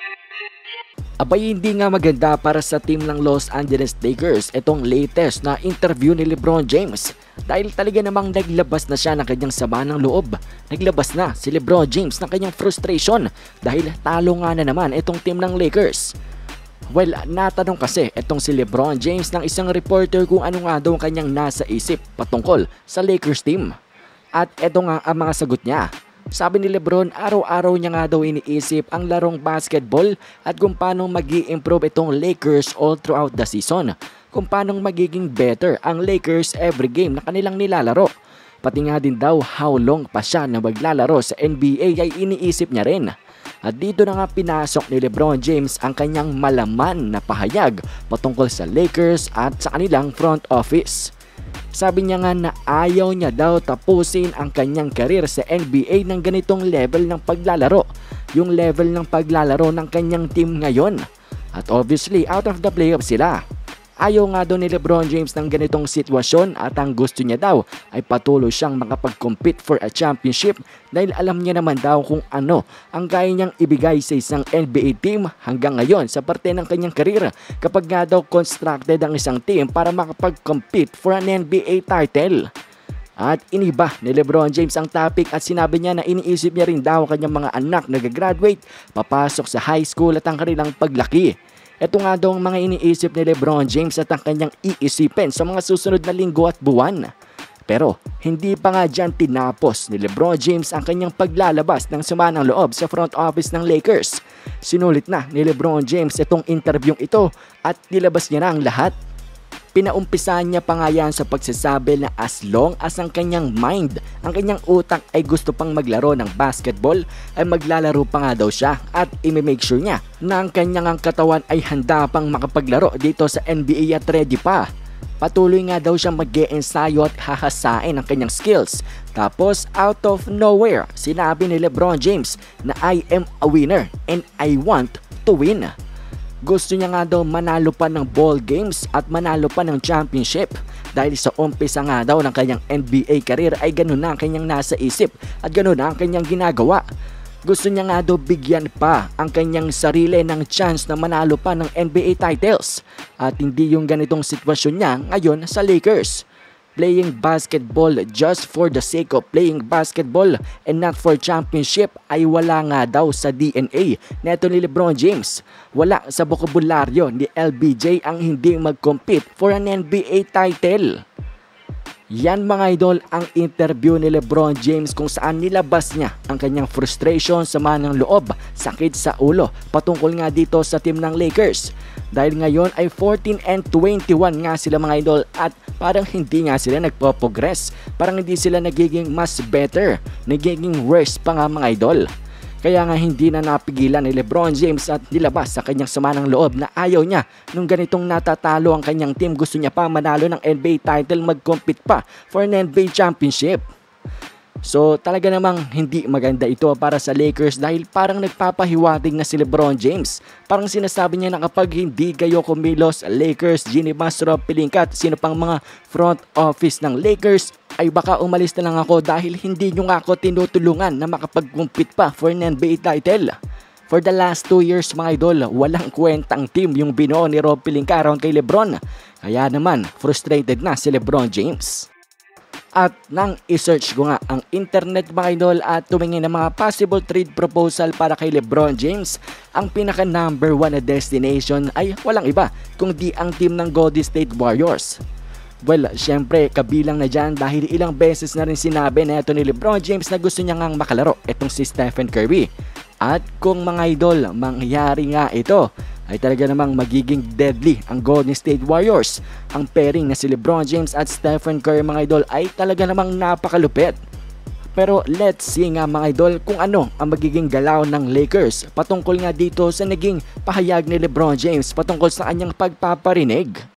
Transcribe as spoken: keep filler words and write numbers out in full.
Abay, hindi nga maganda para sa team ng Los Angeles Lakers itong latest na interview ni LeBron James. Dahil talaga namang naglabas na siya ng kanyang sama ng loob. Naglabas na si LeBron James ng kanyang frustration dahil talo nga na naman itong team ng Lakers. Well, natanong kasi itong si LeBron James ng isang reporter kung ano nga daw kanyang nasa isip patungkol sa Lakers team. At eto nga ang mga sagot niya. Sabi ni LeBron, araw-araw niya nga daw iniisip ang larong basketball at kung paano mag-i-improve itong Lakers all throughout the season. Kung paano magiging better ang Lakers every game na kanilang nilalaro. Pati nga din daw how long pa siya na maglalaro sa N B A ay iniisip niya rin. At dito na nga pinasok ni LeBron James ang kanyang malaman na pahayag patungkol sa Lakers at sa kanilang front office. Sabi niya nga na ayaw niya daw tapusin ang kanyang karir sa N B A ng ganitong level ng paglalaro. Yung level ng paglalaro ng kanyang team ngayon. At obviously out of the playoffs sila. Ayaw nga daw ni LeBron James ng ganitong sitwasyon at ang gusto niya daw ay patuloy siyang makapag-compete for a championship dahil alam niya naman daw kung ano ang kaya niyang ibigay sa isang N B A team hanggang ngayon sa parte ng kanyang karir kapag nga daw constructed ang isang team para makapag-compete for an N B A title. At iniba ni LeBron James ang topic at sinabi niya na iniisip niya rin daw kanyang mga anak na gagraduate, papasok sa high school at ang kanilang paglaki. Ito nga daw ang mga iniisip ni LeBron James at ang kanyang iisipin sa mga susunod na linggo at buwan. Pero hindi pa nga dyan tinapos ni LeBron James ang kanyang paglalabas ng sama ng loob sa front office ng Lakers. Sinulit na ni LeBron James itong interviewing ito at nilabas niya na ang lahat. Pinaumpisahan niya pa nga yan sa pagsasabi na as long as ang kanyang mind, ang kanyang utak ay gusto pang maglaro ng basketball, ay maglalaro pa nga daw siya at i-make sure niya na ang kanyang katawan ay handa pang makapaglaro dito sa N B A at ready pa. Patuloy nga daw siyang mag-e-ensayo at hahasain ang kanyang skills. Tapos out of nowhere, sinabi ni LeBron James na I am a winner and I want to win. Gusto niya nga daw manalo pa ng ball games at manalo pa ng championship dahil sa umpisa nga daw ng kanyang N B A career ay ganun na ang kanyang nasa isip at ganun na ang kanyang ginagawa. Gusto niya nga daw bigyan pa ang kanyang sarili ng chance na manalo pa ng N B A titles at hindi yung ganitong sitwasyon niya ngayon sa Lakers. Playing basketball just for the sake of playing basketball and not for championship ay wala nga daw sa D N A neto ni LeBron James. Wala sa bokabularyo ni L B J ang hindi mag-compete for an N B A title. Yan mga idol ang interview ni LeBron James kung saan nilabas niya ang kanyang frustration, sama ng loob, sakit sa ulo patungkol nga dito sa team ng Lakers. Dahil ngayon ay fourteen and twenty-one nga sila mga idol at parang hindi nga sila nagpo-progress. Parang hindi sila nagiging mas better, nagiging worse pa nga mga idol. Kaya nga hindi na napigilan ni LeBron James at nilabas sa kanyang sama ng loob na ayaw niya nung ganitong natatalo ang kanyang team. Gusto niya pa manalo ng N B A title, mag-compete pa for an N B A championship. So talaga namang hindi maganda ito para sa Lakers dahil parang nagpapahiwatig na si LeBron James. Parang sinasabi niya na kapag hindi kayo kumilos, Lakers, Ginny Mastro, Pelinka at sino pang mga front office ng Lakers ay baka umalis na lang ako dahil hindi nyo nga ako tinutulungan na makapag-compete pa for an N B A title. For the last two years mga idol, walang kwentang team yung binuo ni Rob Pelinka around kay LeBron. Kaya naman, frustrated na si LeBron James. At nang isearch ko nga ang internet mga idol at tumingin ng mga possible trade proposal para kay LeBron James, ang pinaka number one na destination ay walang iba kundi ang team ng Golden State Warriors. Well, syempre kabilang na dyan dahil ilang beses na rin sinabi na ito ni LeBron James na gusto niya ngang makalaro itong si Stephen Curry. At kung mga idol, mangyari nga ito, ay talaga namang magiging deadly ang Golden State Warriors. Ang pairing na si LeBron James at Stephen Curry mga idol ay talaga namang napakalupit. Pero let's see nga mga idol kung ano ang magiging galaw ng Lakers patungkol nga dito sa naging pahayag ni LeBron James patungkol sa kanyang pagpaparinig.